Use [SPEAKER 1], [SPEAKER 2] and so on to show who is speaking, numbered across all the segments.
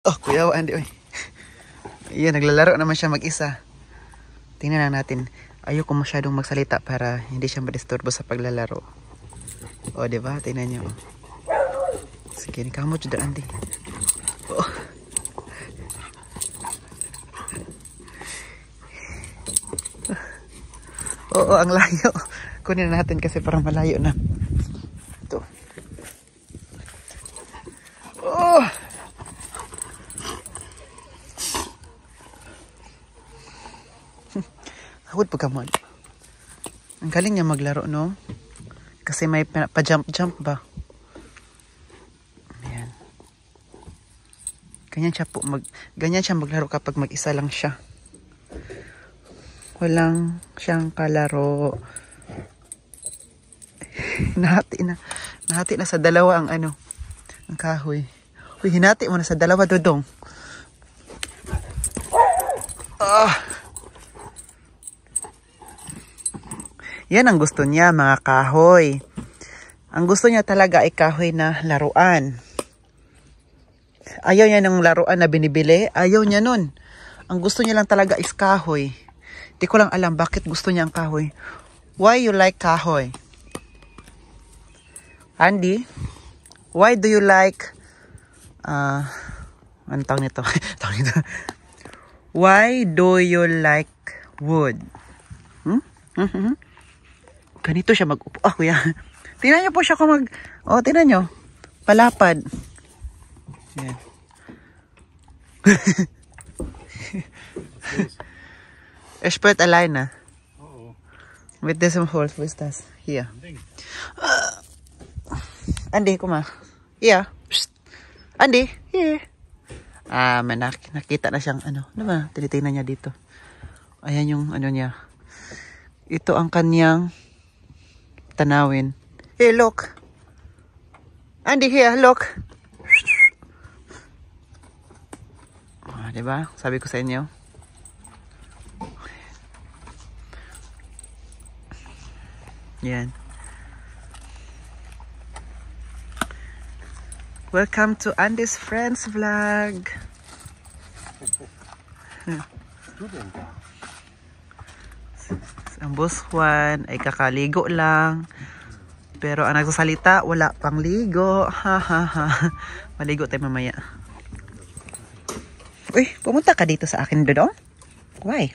[SPEAKER 1] Oh, Kuya Andy, oy. Ayan, naglalaro naman siya mag-isa. Tingnan na natin. Ayoko masyadong magsalita para hindi siya madisturbo sa paglalaro. O, diba? Tingnan niyo. Sige, kamot dyan, Andy. Oh. Oo, ang layo. Kunin na natin kasi parang malayo na. Ito. Oh! Hawad pagkamon. Ang galing niya maglaro, no? Kasi may pa-jump-jump ba? Ayan. Ganyan siya maglaro kapag mag-isa lang siya. Walang siyang kalaro. Nahati na sa dalawa ang ang kahoy. Uy, hinati mo na sa dalawa, Dodong. Yan ang gusto niya, mga kahoy. Ang gusto niya talaga ay kahoy na laruan. Ayaw niya ng laruan na binibili. Ayaw niya nun. Ang gusto niya lang talaga is kahoy. Di ko lang alam bakit gusto niya ang kahoy. Why you like kahoy? Andy? Why do you like... ano tawag nito? Why do you like wood? Ganito siya mag-upo. Ah, kuya. Tingnan niyo po siya kung tingnan niyo. Palapad. Yan. Expert Alina. With this hold with us. Here. Andy, kuma. Yeah. Psst. Andy, here. May nakita na siyang diba? Tinitingnan niya dito. Ayan yung niya. Ito ang kanyang tanawin. Hey, look. Andy, here, look. Diba? Sabi ko sa inyo. Yan. Welcome to Andy's Friends Vlog. Ang boss Juan ay kakaligo lang. Pero ang nagsasalita, wala pang ligo. Ha ha ha. Maligo tayo mamaya. Uy, pumunta ka dito sa akin, Dodong? Why?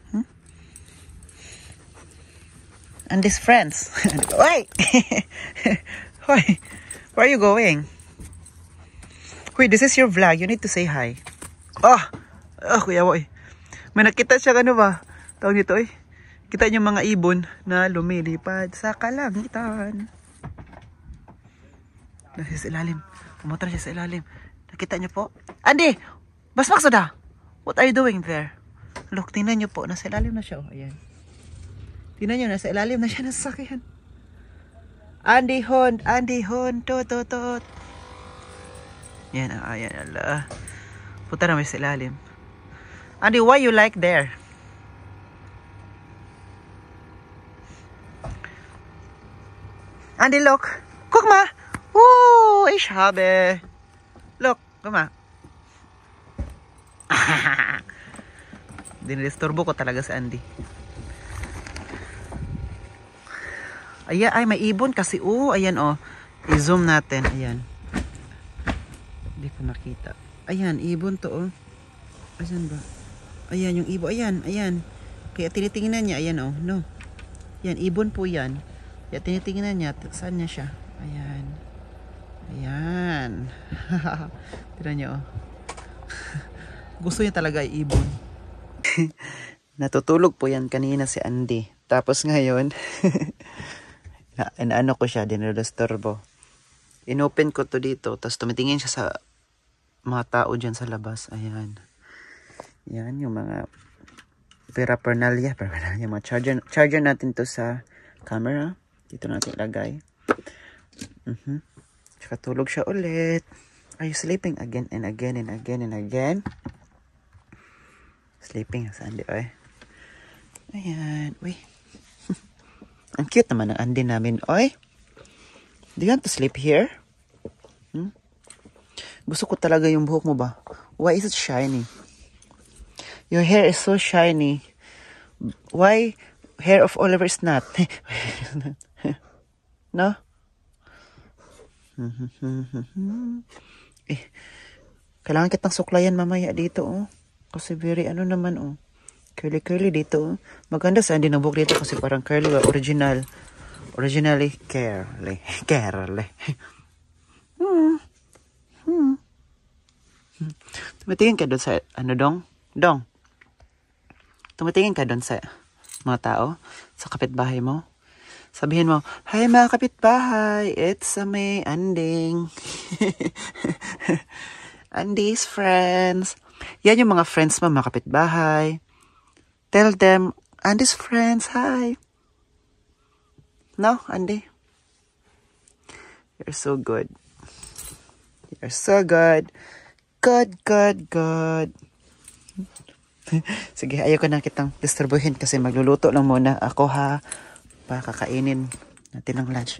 [SPEAKER 1] Andy's friends. Wait! Why? Where are you going? Wait, this is your vlog. You need to say hi. Kuya boy. May nakita siya ba? Tawag nito Kita niyo mga ibon na lumilipad sa kalangitan. Nasa ilalim. Pumunta siya sa ilalim. Nakita niyo po? Andy! Basmak sada! What are you doing there? Look, tingnan niyo po. Nasa ilalim na siya. Ayan. Tingnan niyo, nasa ilalim na siya ng sasakyan. Andy hon, tot. Yan, ayan, ala. Punta naman sa ilalim. Andy, why you like there? Andy, look. Guck mal. Ich habe. Look, guck mal. Dinidisturbo ko talaga si Andy. Ayan, ay may ibon kasi. Ayan I-zoom natin. Ayan. Hindi ko nakita. Ayan, ibon to Ayan ba? Ayan yung ibon. Ayan. Kaya tinitingnan niya. Ayan no. Yan, ibon po yan. Kaya tinitingnan niya. Saan niya siya? Ayan. Tignan niyo Gusto niya talaga ay ibon. Natutulog po yan kanina si Andy. Tapos ngayon, ko siya, dinidisturbo. Inopen ko to dito, tapos tumitingin siya sa mga tao dyan sa labas. Ayan. Yan, yung mga paraphernalia, mga charger natin to sa camera. Dito natin ilagay. Tsaka tulog siya ulit. Are you sleeping again and again and again and again? Sleeping sa Andy, Ayan, uy. Ang cute naman ng Andy namin, Do you want to sleep here? Gusto ko talaga yung buhok mo ba? Why is it shiny? Your hair is so shiny. Why hair of Oliver is not? No? Kailangan kitang suklayan mamaya dito, oh. Kasi very ano naman, oh. Curly dito, oh. Maganda sa hindi ng buhok dito kasi parang curly, original. Originally, curly. Tumitingin ka doon sa, ano Dong? Tumitingin ka doon sa mga tao, sa kapitbahay mo. Sabihin mo, "Hi mga kapitbahay, it's me, Anding." Andy's friends. Yan yung mga friends mo, mga kapitbahay. Tell them, Andy's friends, hi. No, Andy? You're so good. You're so good. Good. Sige, ayoko na kitang disturbuhin kasi magluluto lang muna ako, ha. Pakakainin natin ng lunch.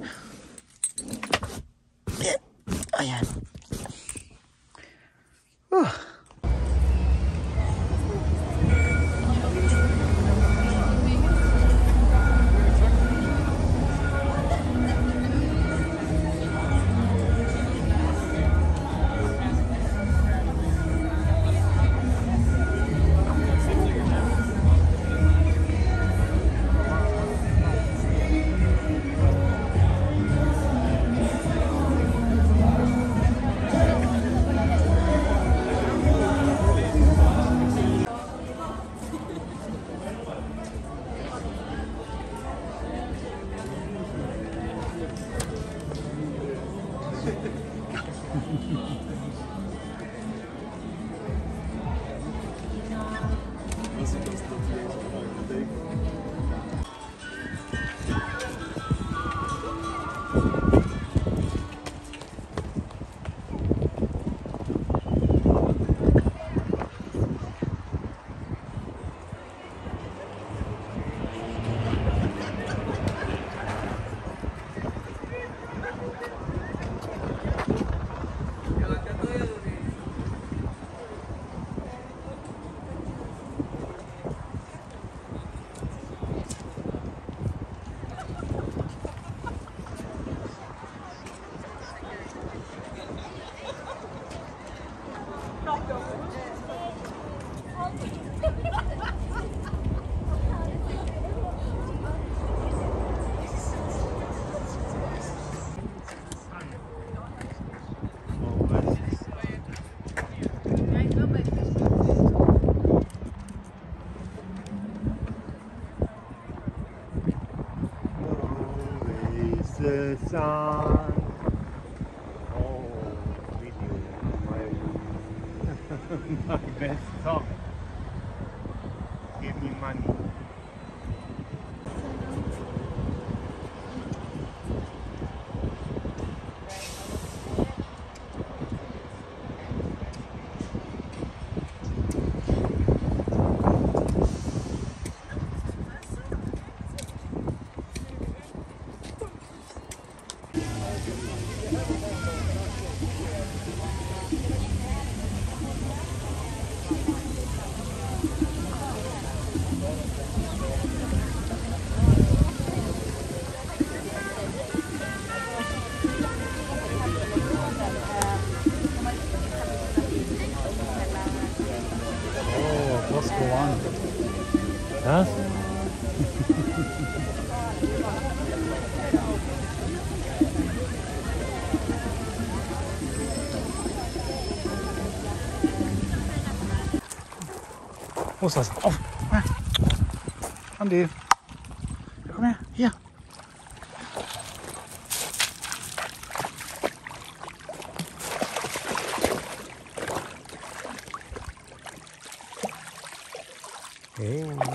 [SPEAKER 1] Ayan.
[SPEAKER 2] The sun. Oh, video. My best song. Give me money. What's going on? Huh? What's that? Oh, Andy.
[SPEAKER 1] Come here. Here.
[SPEAKER 2] Hey.